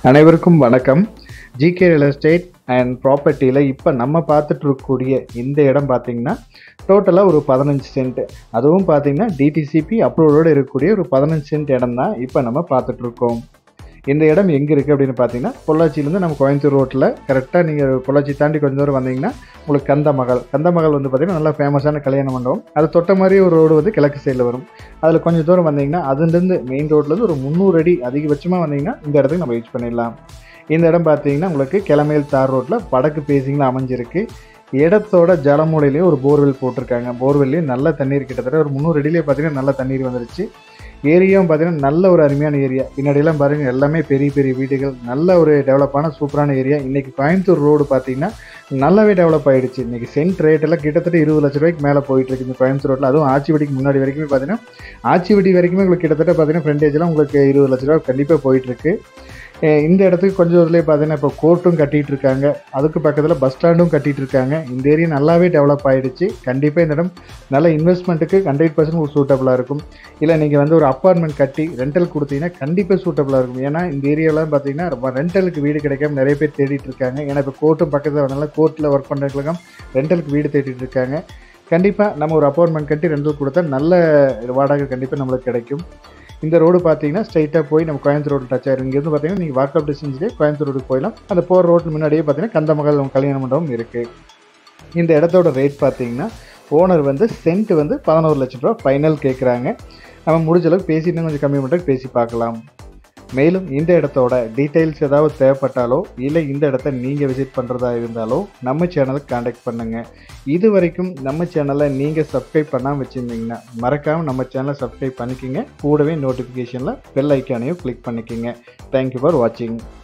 அனைவருக்கும் வணக்கம். GK real estate and ப்ராப்பர்ட்டியில் இப்போ நம்ம பார்த்துட்டு இருக்கக்கூடிய இந்த இடம் பார்த்தீங்கன்னா டோட்டலாக ஒரு 15 சென்ட். அதுவும் பார்த்தீங்கன்னா டிடிசிபி அப்ரூவோடு இருக்கக்கூடிய ஒரு 15 சென்ட் இடம் தான் இப்போ நம்ம பார்த்துட்ருக்கோம். இந்த இடம் எங்கே இருக்குது அப்படின்னு பார்த்தீங்கன்னா பொள்ளாச்சியிலேருந்து நம்ம கோயம்புத்தூர் ரோட்டில் கரெக்டாக நீங்கள் பொள்ளாச்சி தாண்டி கொஞ்சம் தூரம் வந்தீங்கன்னா உங்களுக்கு கந்தமகள் வந்து பார்த்திங்கன்னா நல்லா ஃபேமஸான கல்யாண மண்டபம். அது தொட்ட மாதிரி ஒரு ரோடு வந்து கிழக்கு சைடில் வரும். அதில் கொஞ்சம் தூரம் வந்தீங்கன்னா அதுலேருந்து மெயின் ரோட்லேருந்து ஒரு 300 அடி அதிகபட்சமாக வந்தீங்கன்னா இந்த இடத்துக்கு நம்ம யூஸ் பண்ணிடலாம். இந்த இடம் பார்த்தீங்கன்னா உங்களுக்கு கிளமையில் தார் ரோட்டில் வடக்கு பேசிங்கில் அமைஞ்சிருக்கு. இடத்தோட ஜலமூலையிலேயே ஒரு போர்வெல் போட்டிருக்காங்க. போர்வெல்லையும் நல்ல தண்ணீர், கிட்டத்தட்ட ஒரு 300 அடியிலே பார்த்தீங்கன்னா நல்ல தண்ணீர் வந்துருச்சு. ஏரியாவும் பார்த்தீங்கன்னா நல்ல ஒரு அருமையான ஏரியா. பின்னாடியெல்லாம் பாருங்கள் எல்லாமே பெரிய பெரிய வீடுகள், நல்ல ஒரு டெவலப்பான சூப்பரான ஏரியா. இன்றைக்கி கோயம்புத்தூர் ரோடு பார்த்தீங்கன்னா நல்லாவே டெவலப் ஆகிடுச்சு. இன்றைக்கி சென்ட் ரேட் எல்லாம் கிட்டத்தட்ட 20 லட்ச ரூபாய்க்கு மேலே போயிட்டுருக்கு இந்த கோயம்புத்தூர் ரோட்டில். அதுவும் ஆச்சிவடிக்கு முன்னாடி வரைக்குமே பார்த்தீங்கன்னா ஆச்சிவடி வரைக்குமே உங்களுக்கு கிட்டத்தட்ட பார்த்தீங்கன்னா ஃப்ரண்டேஜெலாம் உங்களுக்கு 20 லட்ச ரூபா கண்டிப்பாக போயிட்டுருக்கு. இந்த இடத்துக்கு கொஞ்சம் இதுலேயே பார்த்தீங்கன்னா இப்போ கோர்ட்டும் கட்டிகிட்டு இருக்காங்க. அதுக்கு பக்கத்தில் பஸ் ஸ்டாண்டும் கட்டிகிட்டு இருக்காங்க. இந்த ஏரியா நல்லாவே டெவலப் ஆகிடுச்சு. கண்டிப்பாக இந்த இடம் நல்ல இன்வெஸ்ட்மெண்ட்டுக்கு 100% சூட்டபுளாக இருக்கும். இல்லை நீங்கள் வந்து ஒரு அப்பார்ட்மெண்ட் கட்டி ரெண்டல் கொடுத்தீங்கன்னா கண்டிப்பாக சூட்டபுளாக இருக்கும். ஏன்னா இந்த ஏரியாவில் பார்த்தீங்கன்னா ரெண்டலுக்கு வீடு கிடைக்காம நிறைய பேர் தேடிட்டு இருக்காங்க. ஏன்னா இப்போ கோர்ட்டும் பக்கத்தில் வரனால கோர்ட்டில் ஒர்க் பண்ணுறதுக்கு ரெண்டலுக்கு வீடு தேடிட்டு இருக்காங்க. கண்டிப்பாக நம்ம ஒரு அப்பார்ட்மெண்ட் கட்டி ரெண்டல் கொடுத்தா நல்ல வாடகை கண்டிப்பாக நம்மளுக்கு கிடைக்கும். இந்த ரோடு பார்த்தீங்கன்னா ஸ்ட்ரைட்டாக போய் நம்ம கோயம்புத்தூர் ரோடு டச் ஆயிரும். இங்கேருந்து பார்த்தீங்கன்னா நீங்கள் வாக் அப் டிஸ்டன்ஸ்லேயே கோயம்புத்தூர் ரோடுக்கு போயிடலாம். அந்த போகிற ரோட்டு முன்னாடியே பார்த்தீங்கன்னா கந்தமகள் கல்யாண மண்டபம் இருக்குது. இந்த இடத்தோட ரேட் பார்த்தீங்கன்னா ஓனர் வந்து சென்ட் வந்து 11 லட்சம் ரூபா ஃபைனல் கேட்குறாங்க. நம்ம முடிஞ்ச அளவுக்கு பேசிட்டு கொஞ்சம் கம்மி பண்ணுறதுக்கு பேசி பார்க்கலாம். மேலும் இந்த இடத்தோட டீட்டெயில்ஸ் ஏதாவது தேவைப்பட்டாலோ இல்லை இந்த இடத்த நீங்கள் விசிட் பண்ணுறதா இருந்தாலோ நம்ம சேனலுக்கு காண்டாக்ட் பண்ணுங்கள். இது வரைக்கும் நம்ம சேனலை நீங்கள் சப்ஸ்கிரைப் பண்ணாமல் வச்சுருந்தீங்கன்னா மறக்காமல் நம்ம சேனலை சப்ஸ்கிரைப் பண்ணிக்கோங்க. கூடவே நோட்டிஃபிகேஷனில் பெல் ஐக்கானையும் கிளிக் பண்ணிக்கோங்க. தேங்க்யூ ஃபார் வாட்சிங்.